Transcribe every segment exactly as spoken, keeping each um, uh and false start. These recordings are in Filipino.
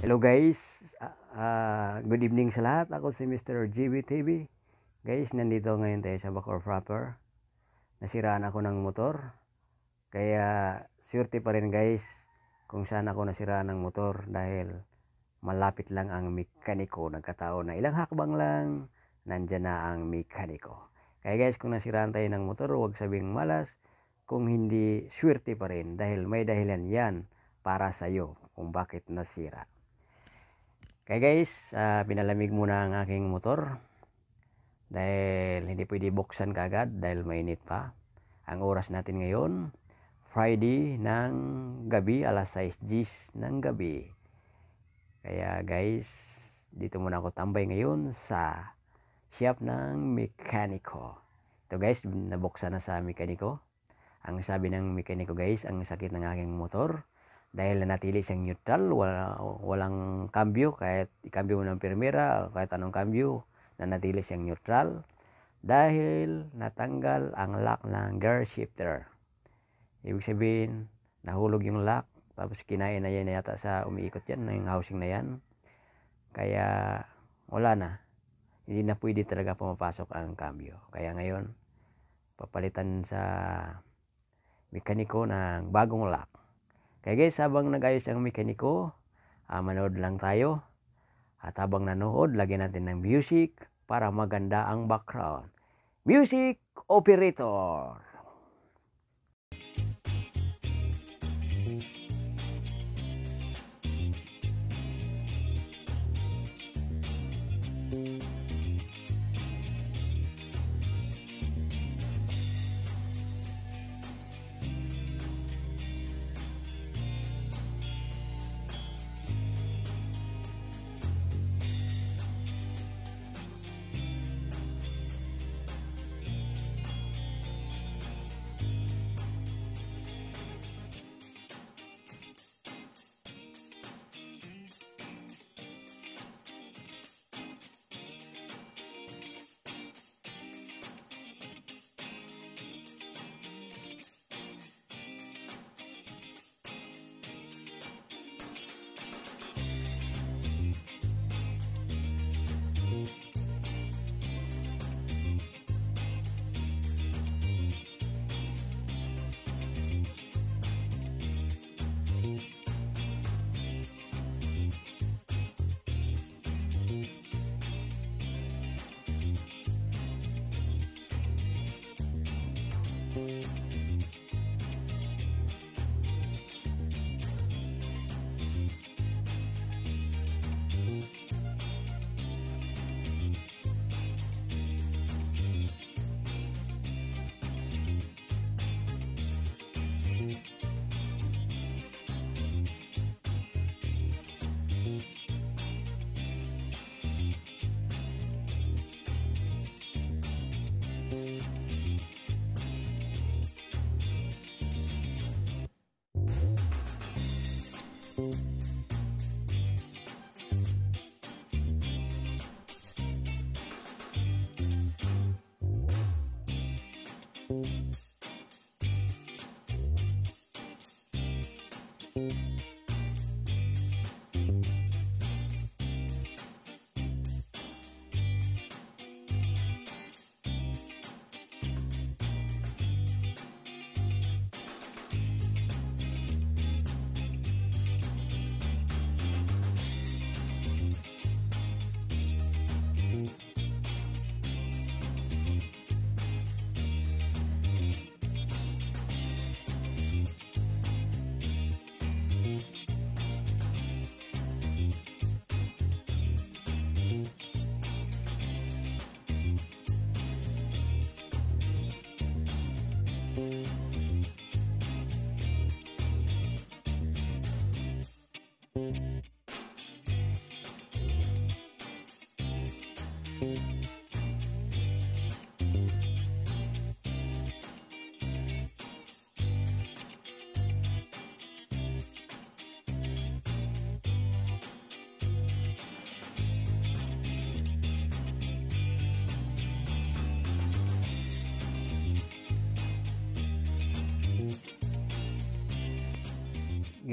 Hello guys, Ah, ah, good evening sa lahat. Ako si mister G B T V. Guys, nandito ngayon tayo sa Bacoor proper. Nasiraan ako ng motor. Kaya swerte pa rin guys kung saan ako nasiraan ng motor dahil malapit lang ang mekaniko. Nagkataon na ilang hakbang lang, nandyan na ang mekaniko. Kaya guys, kung nasiraan tayo ng motor, huwag sabing malas. Kung hindi, swerte pa rin dahil may dahilan yan para sa'yo kung bakit nasira. Kaya guys, uh, pinalamig muna ang aking motor dahil hindi pwede buksan kaagad dahil mainit pa. Ang oras natin ngayon, Friday ng gabi, alas sais ng gabi. Kaya guys, dito muna ako tambay ngayon sa shop ng mekaniko. Ito guys, nabuksan na sa mekaniko. Ang sabi ng mekaniko guys, ang sakit ng aking motor. Dahil natili siyang neutral, wala, walang cambio, kahit i-cambio mo ng permera, kahit anong cambio, na natili siyang neutral. Dahil natanggal ang lock ng gear shifter. Ibig sabihin, nahulog yung lock, tapos kinain na yan yata sa umiikot yan, yung housing na yan. Kaya wala na. Hindi na pwede talaga pumapasok ang cambio. Kaya ngayon, papalitan sa mekaniko ng bagong lock. Kaya guys, habang nag-ayos ang mekaniko, uh, manood lang tayo. At habang nanood, lagyan natin ng music para maganda ang background. Music operator!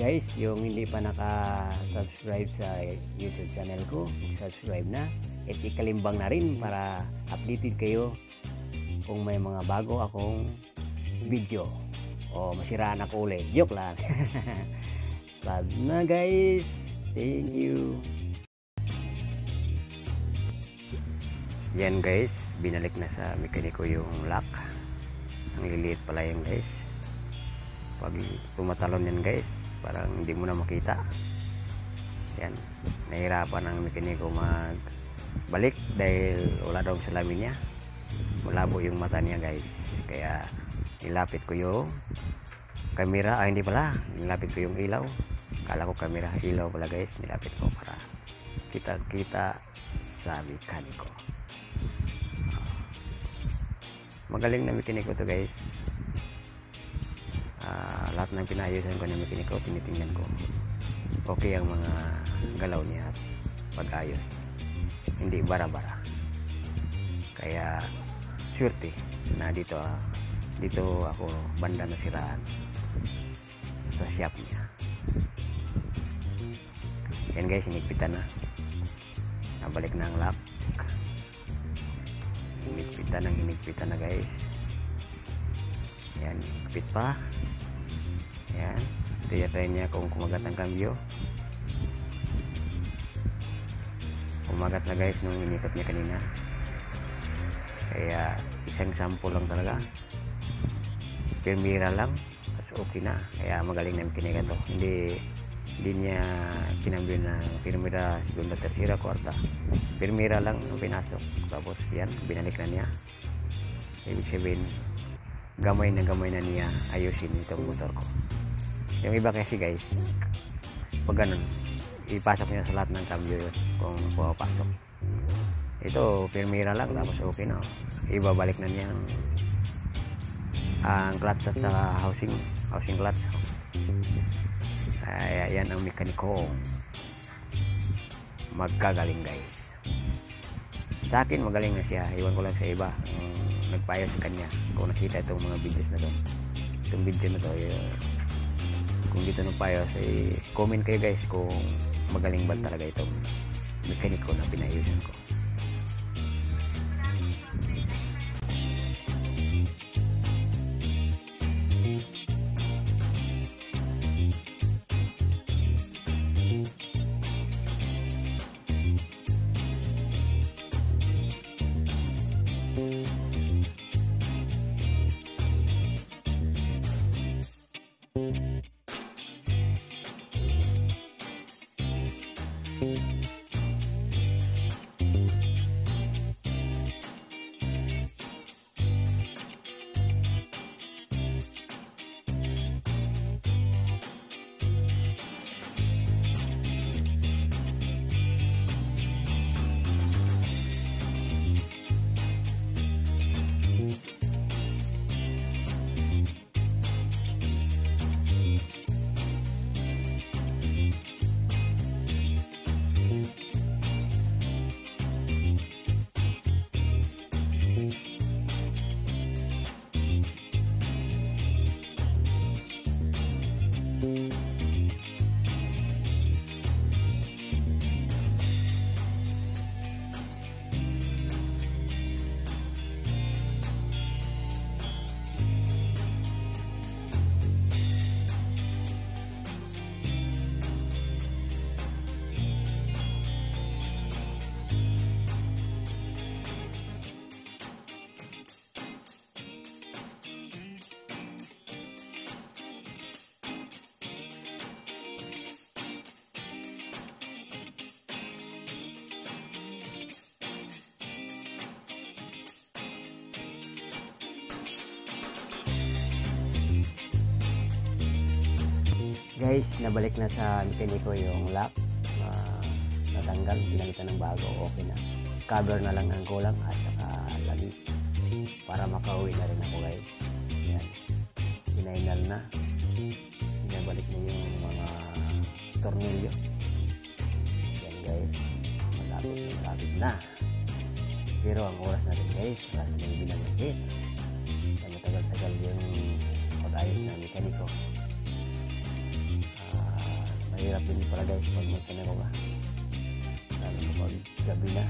guys, yung hindi pa naka-subscribe sa YouTube channel ko, subscribe na at ikalimbang na rin para updated kayo kung may mga bago akong video o masiraan ako ulit. Joke lang. Sad na guys. Thank you. Yan guys, binalik na sa mekaniko yung lock. Ang liliit pala yung guys. Pag tumatalon yan guys, parang hindi mo na makita. Yan, nahirapan ang mekaniko magbalik dahil wala daw salamin niya. Malabo yung mata niya guys. Kaya nilapit ko yung camera, ah hindi pala, nilapit ko yung ilaw. Kala ko camera, ilaw pala guys. Nilapit ko para kita-kita sa mekaniko. Magaling na mekaniko to guys. Uh, lahat ng pinayusan ko ng mekaniko, tinitingnan ko. Okay ang mga galaw niya at pag-ayos. Hindi bara-bara. Kaya swerte na dito uh, dito ako banda nasiraan sa shop niya. Yan guys, hinigpitan na. Nabalik na ang lock. Hinigpitan ng hinigpitan na guys. Yan, higpit pa. Yan, try niya kung kumagat ang cambio. Kumagat na guys nung inikot niya kanina. Kaya isang sample lang talaga. Pirmira lang, tapos okay na. Kaya magaling na mekaniko to. Hindi hindi niya kinambyo na pirmira, segunda, tercera, kwarta. Pirmira lang ang pinasok. Tapos yan, binalik na niya. Ibig sabihin, gamay na gamay na niya ayusin itong motor ko. Yung iba kasi guys, pag ganun, ipasok niya sa lahat ng cambio yun kung pumapasok. Ito, pirmira lang, tapos okay na. Ibabalik na niya ang, ang clutch at sa housing, housing clutch. Ay, yan ang mekaniko. Magkagaling guys. Sa akin magaling na siya. Iwan ko lang sa iba um, nagpayo sa kanya. Kung nakita itong mga videos na to, itong video na to, yun, kung dito nagpayo, say, comment kayo guys kung magaling ba talaga itong mekaniko na pinayusan ko. Guys, nabalik na sa mekaniko yung lock. Uh, natanggal, pinalitan ng bago, okay na. Cover na lang ang kulang at saka lagi para makauwi na rin ako guys. Yan, pinainal na. Pinabalik na yung mga tornilyo. Yan guys, malapit na malapit na. Pero ang oras natin guys, oras na yung binamagit. Yan, matagal-tagal yung pag-ayos ng mekaniko. Uh, mahirap din pala guys pag magkanako ka. Lalo kapag gabi na.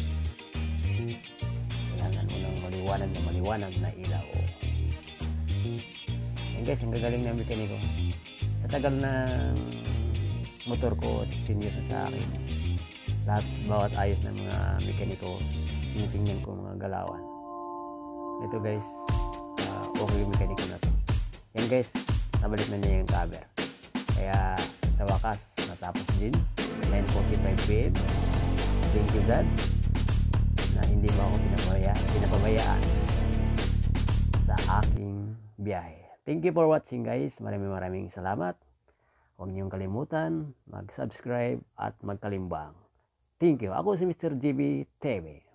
Kailangan mo ng maliwanag na maliwanag na ilaw. Yan guys, ang gagaling na mekaniko. Sa tagal ng motor ko, sixteen years na sa akin. Lahat, bawat ayos ng mga mekaniko, tinitingnan ko mga galawan. Ito guys, uh, okay yung mekaniko na to. Yan guys, nabalik na niya yung cover. Kaya sa wakas, natapos din. nine forty-five p m Thank you God na hindi mo ako pinapabaya, pinapabayaan sa aking biyahe. Thank you for watching guys. Maraming maraming salamat. Huwag niyong kalimutan mag-subscribe at magkalimbang. Thank you. Ako si Mister G B T V.